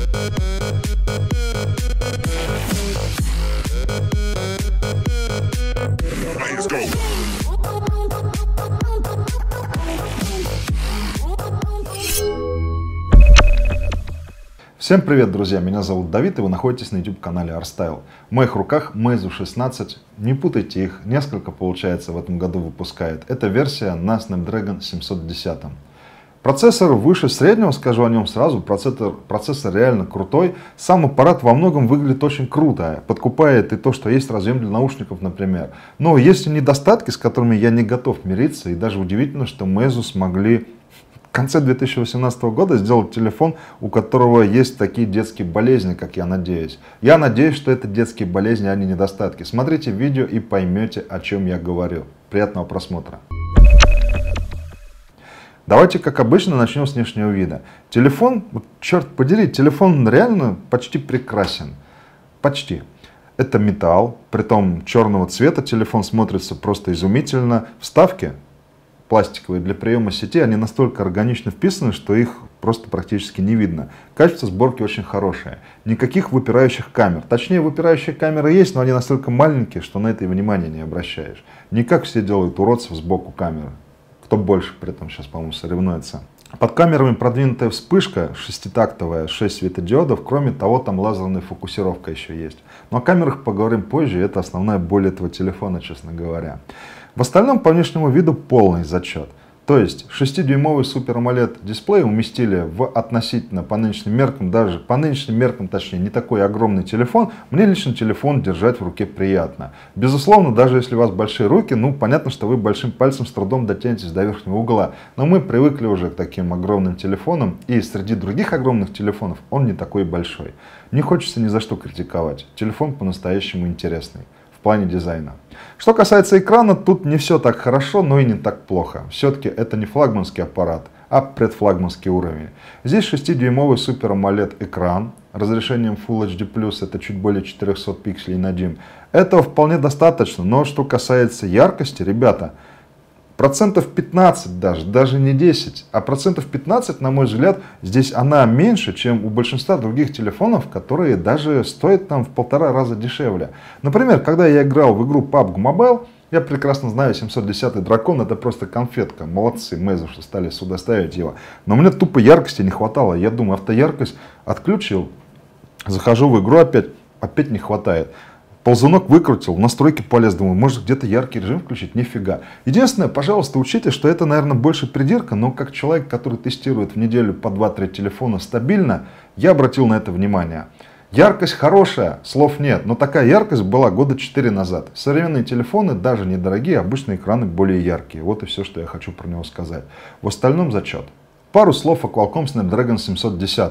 Let's go. Всем привет, друзья! Меня зовут Давид, и вы находитесь на YouTube-канале ArtStyle. В моих руках Meizu 16. Не путайте их, несколько, получается, в этом году выпускает. Это версия на Snapdragon 710. Процессор выше среднего, скажу о нем сразу. Процессор реально крутой. Сам аппарат во многом выглядит очень круто. Подкупает и то, что есть разъем для наушников, например. Но есть и недостатки, с которыми я не готов мириться. И даже удивительно, что Meizu смогли в конце 2018 года сделать телефон, у которого есть такие детские болезни, как я надеюсь. Я надеюсь, что это детские болезни, а не недостатки. Смотрите видео и поймете, о чем я говорю. Приятного просмотра. Давайте, как обычно, начнем с внешнего вида. Телефон, черт подери, телефон реально почти прекрасен. Почти. Это металл, притом черного цвета. Телефон смотрится просто изумительно. Вставки пластиковые для приема сети, они настолько органично вписаны, что их просто практически не видно. Качество сборки очень хорошее. Никаких выпирающих камер. Точнее, выпирающие камеры есть, но они настолько маленькие, что на это и внимания не обращаешь. Не как все делают уродцев сбоку камеры. Кто больше при этом сейчас, по-моему, соревнуется. Под камерами продвинутая вспышка, шеститактовая, 6 светодиодов. Кроме того, там лазерная фокусировка еще есть. Но о камерах поговорим позже. Это основная боль этого телефона, честно говоря. В остальном, по внешнему виду, полный зачет. То есть 6-дюймовый Super AMOLED дисплей уместили в относительно по нынешним меркам, даже по нынешним меркам, точнее, не такой огромный телефон. Мне лично телефон держать в руке приятно. Безусловно, даже если у вас большие руки, ну, понятно, что вы большим пальцем с трудом дотянетесь до верхнего угла. Но мы привыкли уже к таким огромным телефонам, и среди других огромных телефонов он не такой большой. Не хочется ни за что критиковать. Телефон по-настоящему интересный в плане дизайна. Что касается экрана, тут не все так хорошо, но и не так плохо. Все-таки это не флагманский аппарат, а предфлагманский уровень. Здесь 6-дюймовый Super AMOLED экран разрешением Full HD+, это чуть более 400 пикселей на дюйм. Этого вполне достаточно, но что касается яркости, ребята, процентов 15 даже не 10, а процентов 15, на мой взгляд, здесь она меньше, чем у большинства других телефонов, которые даже стоят там в 1,5 раза дешевле. Например, когда я играл в игру PUBG Mobile, я прекрасно знаю, 710 дракон это просто конфетка. Молодцы, Meizu, что стали сюда ставить его. Но мне тупо яркости не хватало. Я думаю, автояркость отключил, захожу в игру опять не хватает. Ползунок выкрутил, в настройки полез, думаю, может где-то яркий режим включить, нифига. Единственное, пожалуйста, учите, что это, наверное, больше придирка, но как человек, который тестирует в неделю по 2-3 телефона стабильно, я обратил на это внимание. Яркость хорошая, слов нет, но такая яркость была года 4 назад. Современные телефоны, даже недорогие, обычно экраны более яркие. Вот и все, что я хочу про него сказать. В остальном зачет. Пару слов о Qualcomm Snapdragon 710.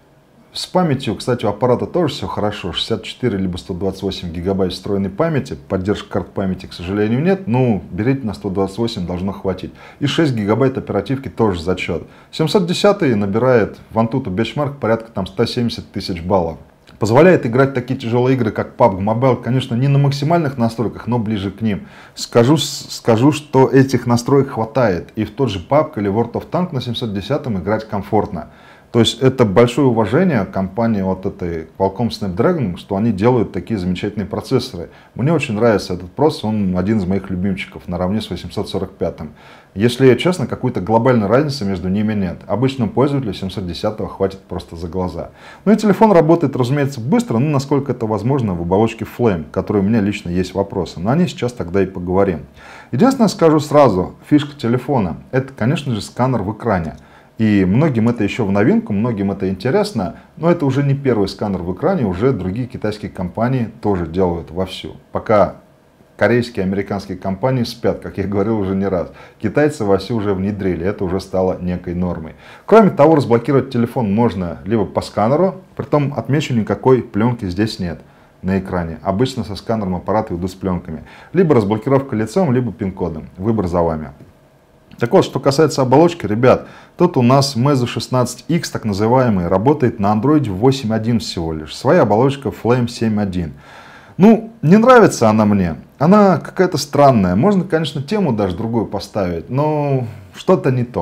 С памятью, кстати, у аппарата тоже все хорошо. 64 либо 128 гигабайт встроенной памяти. Поддержки карт памяти, к сожалению, нет. Ну, берите на 128, должно хватить. И 6 гигабайт оперативки тоже зачет. 710 набирает в Antutu Benchmark порядка там 170 тысяч баллов. Позволяет играть такие тяжелые игры, как PUBG Mobile, конечно, не на максимальных настройках, но ближе к ним. Скажу, что этих настроек хватает. И в тот же PUBG или World of Tanks на 710 играть комфортно. То есть это большое уважение компании вот этой Qualcomm Snapdragon, что они делают такие замечательные процессоры. Мне очень нравится этот процессор, он один из моих любимчиков, наравне с 845. Если честно, какой-то глобальной разницы между ними нет. Обычному пользователю 710 хватит просто за глаза. Ну и телефон работает, разумеется, быстро, но насколько это возможно в оболочке Flame, которой у меня лично есть вопросы. Но о ней сейчас тогда и поговорим. Единственное, скажу сразу, фишка телефона, это, конечно же, сканер в экране. И многим это еще в новинку, многим это интересно, но это уже не первый сканер в экране, уже другие китайские компании тоже делают вовсю. Пока корейские и американские компании спят, как я говорил уже не раз. Китайцы вовсю уже внедрили, это уже стало некой нормой. Кроме того, разблокировать телефон можно либо по сканеру, притом отмечу, никакой пленки здесь нет на экране. Обычно со сканером аппараты идут с пленками. Либо разблокировка лицом, либо пин-кодом. Выбор за вами. Так вот, что касается оболочки, ребят, тут у нас Meizu 16X, так называемый, работает на Android 8.1 всего лишь. Своя оболочка Flame 7.1. Ну, не нравится она мне. Она какая-то странная. Можно, конечно, тему даже другую поставить, но что-то не то.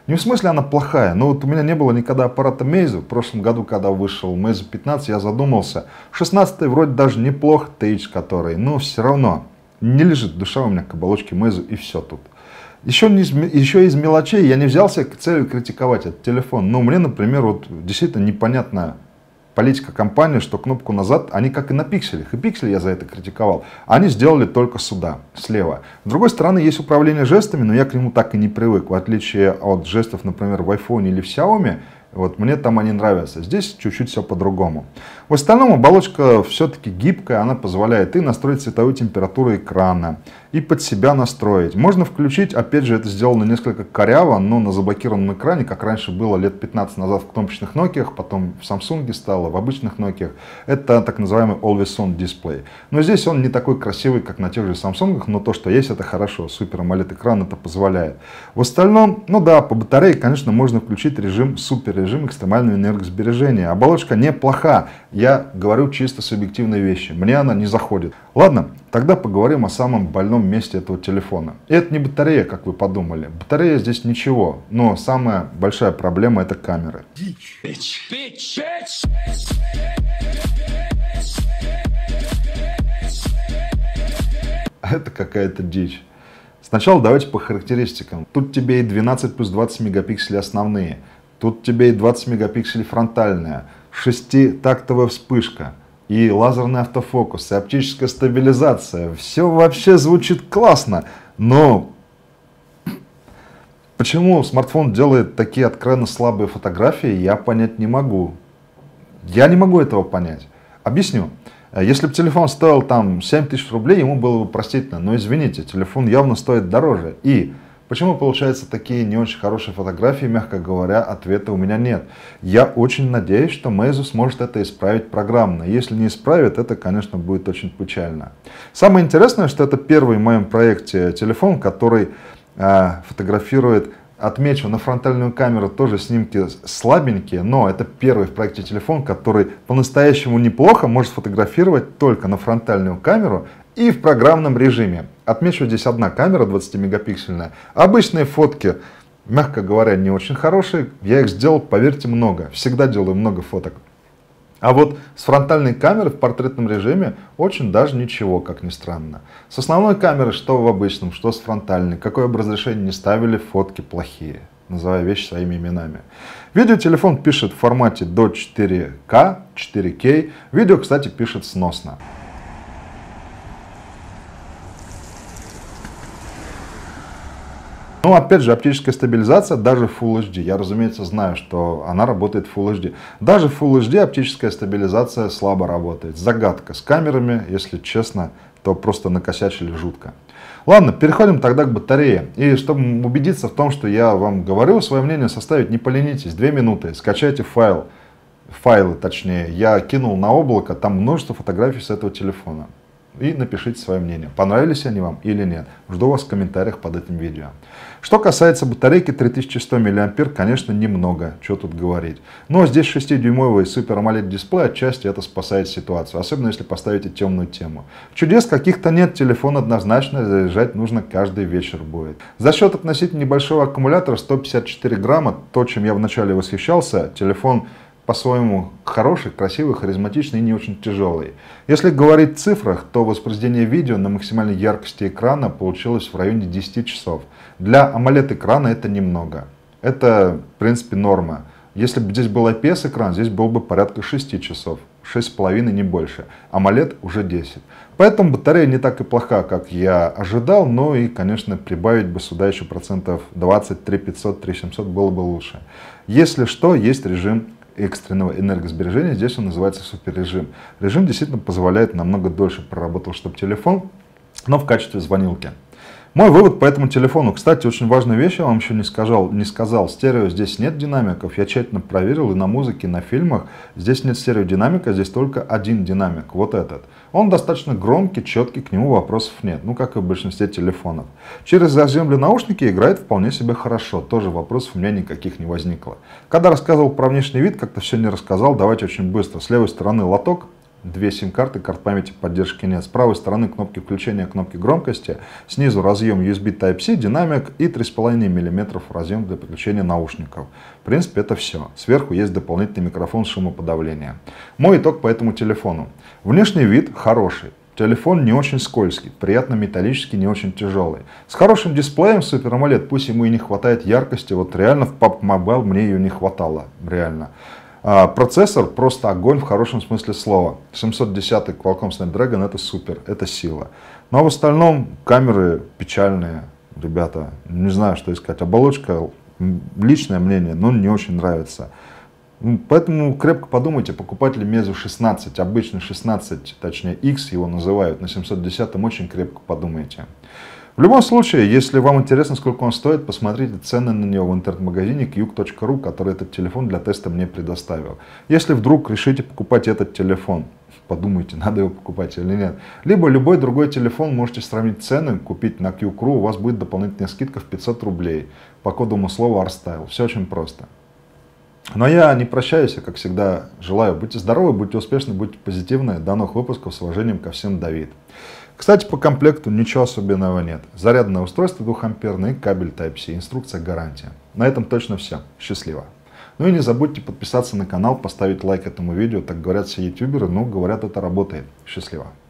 Не в смысле она плохая, но вот у меня не было никогда аппарата Meizu. В прошлом году, когда вышел Meizu 15, я задумался. 16-й вроде даже неплох, TH который, но все равно не лежит душа у меня к оболочке Meizu, и все тут. Еще из мелочей я не взялся к целью критиковать этот телефон. Но мне, например, вот действительно непонятно политика компании, что кнопку назад, они как и на пикселях. И пиксель я за это критиковал. Они сделали только сюда, слева. С другой стороны, есть управление жестами, но я к нему так и не привык. В отличие от жестов, например, в iPhone или в Xiaomi, вот мне там они нравятся. Здесь чуть-чуть все по-другому. В остальном оболочка все-таки гибкая, она позволяет и настроить цветовую температуру экрана, и под себя настроить. Можно включить, опять же, это сделано несколько коряво, но на заблокированном экране, как раньше было лет 15 назад в кнопочных Nokia, потом в Samsung стало, в обычных Nokia. Это так называемый Always On дисплей. Но здесь он не такой красивый, как на тех же Samsung, но то, что есть, это хорошо. Супер AMOLED экран это позволяет. В остальном, ну да, по батарее, конечно, можно включить режим супер, режим экстремального энергосбережения. Оболочка неплоха. Я говорю чисто субъективные вещи. Мне она не заходит. Ладно, тогда поговорим о самом больном месте этого телефона. И это не батарея, как вы подумали. Батарея здесь ничего, но самая большая проблема это камеры. Это какая-то дичь. Сначала давайте по характеристикам. Тут тебе и 12 плюс 20 мегапикселей основные. Тут тебе и 20 мегапикселей фронтальная. 6-тактовая вспышка. И лазерный автофокус, и оптическая стабилизация. Все вообще звучит классно. Но почему смартфон делает такие откровенно слабые фотографии, я понять не могу. Я не могу этого понять. Объясню. Если бы телефон стоил там 7000 рублей, ему было бы простительно. Но извините, телефон явно стоит дороже. И почему получаются такие не очень хорошие фотографии, мягко говоря, ответа у меня нет. Я очень надеюсь, что Meizu сможет это исправить программно. Если не исправит, это, конечно, будет очень печально. Самое интересное, что это первый в моем проекте телефон, который фотографирует, отмечу, на фронтальную камеру тоже снимки слабенькие, но это первый в проекте телефон, который по-настоящему неплохо может фотографировать только на фронтальную камеру и в программном режиме. Отмечу, здесь одна камера 20-мегапиксельная. Обычные фотки, мягко говоря, не очень хорошие. Я их сделал, поверьте, много. Всегда делаю много фоток. А вот с фронтальной камерой в портретном режиме очень даже ничего, как ни странно. С основной камеры, что в обычном, что с фронтальной, какое бы разрешение ни ставили, фотки плохие, называя вещи своими именами. Видеотелефон пишет в формате до 4К, 4К. Видео, кстати, пишет сносно. Ну, опять же, оптическая стабилизация даже в Full HD. Я, разумеется, знаю, что она работает в Full HD. Даже в Full HD оптическая стабилизация слабо работает. Загадка. С камерами, если честно, то просто накосячили жутко. Ладно, переходим тогда к батарее. И чтобы убедиться в том, что я вам говорю, свое мнение составить, не поленитесь. 2 минуты. Скачайте файлы точнее. Я кинул на облако, там множество фотографий с этого телефона. И напишите свое мнение, понравились они вам или нет. Жду вас в комментариях под этим видео. Что касается батарейки 3100 мАh, конечно, немного, что тут говорить. Но здесь 6-дюймовый Super AMOLED дисплей, отчасти это спасает ситуацию, особенно если поставите темную тему. Чудес каких-то нет, телефон однозначно заряжать нужно каждый вечер будет. За счет относительно небольшого аккумулятора 154 грамма, то, чем я вначале восхищался, телефон по-своему хороший, красивый, харизматичный и не очень тяжелый. Если говорить в цифрах, то воспроизведение видео на максимальной яркости экрана получилось в районе 10 часов. Для AMOLED экрана это немного. Это, в принципе, норма. Если бы здесь был IPS экран, здесь было бы порядка 6 часов. 6,5, не больше. AMOLED уже 10. Поэтому батарея не так и плоха, как я ожидал, но и, конечно, прибавить бы сюда еще процентов 20, 3500, 3700 было бы лучше. Если что, есть режим экстренного энергосбережения, здесь он называется суперрежим. Режим действительно позволяет намного дольше проработать, чтобы телефон, но в качестве звонилки. Мой вывод по этому телефону, кстати, очень важная вещь, я вам еще не сказал, стерео здесь нет динамиков, я тщательно проверил и на музыке, и на фильмах, здесь нет стереодинамика, здесь только один динамик, вот этот. Он достаточно громкий, четкий, к нему вопросов нет, ну как и в большинстве телефонов. Через заземленные наушники играет вполне себе хорошо, тоже вопросов у меня никаких не возникло. Когда рассказывал про внешний вид, как-то все не рассказал, давайте очень быстро. С левой стороны лоток, 2 сим-карты, карт памяти поддержки нет. С правой стороны кнопки включения, кнопки громкости. Снизу разъем USB Type-C, динамик и 3,5 мм разъем для подключения наушников. В принципе, это все. Сверху есть дополнительный микрофон шумоподавления. Мой итог по этому телефону. Внешний вид хороший. Телефон не очень скользкий, приятно металлический, не очень тяжелый. С хорошим дисплеем Super AMOLED, пусть ему и не хватает яркости, вот реально в PUBG Mobile мне ее не хватало, реально. Процессор просто огонь в хорошем смысле слова. 710 Qualcomm Snapdragon это супер, это сила. Но в остальном камеры печальные, ребята, не знаю, что искать. Оболочка, личное мнение, но не очень нравится. Поэтому крепко подумайте, покупать ли Meizu 16, обычный 16, точнее X его называют, на 710 очень крепко подумайте. В любом случае, если вам интересно, сколько он стоит, посмотрите цены на него в интернет-магазине qyuk.ru, который этот телефон для теста мне предоставил. Если вдруг решите покупать этот телефон, подумайте, надо его покупать или нет. Либо любой другой телефон, можете сравнить цены, купить на qyuk.ru, у вас будет дополнительная скидка в 500 рублей по кодовому слову ARSTYLE. Все очень просто. Но я не прощаюсь, я, как всегда, желаю будьте здоровы, будьте успешны, будьте позитивны. До новых выпусков, с уважением ко всем, Давид. Кстати, по комплекту ничего особенного нет. Зарядное устройство 2-амперное и кабель Type-C. Инструкция, гарантия. На этом точно все. Счастливо. Ну и не забудьте подписаться на канал, поставить лайк этому видео. Так говорят все ютуберы, но говорят, это работает. Счастливо.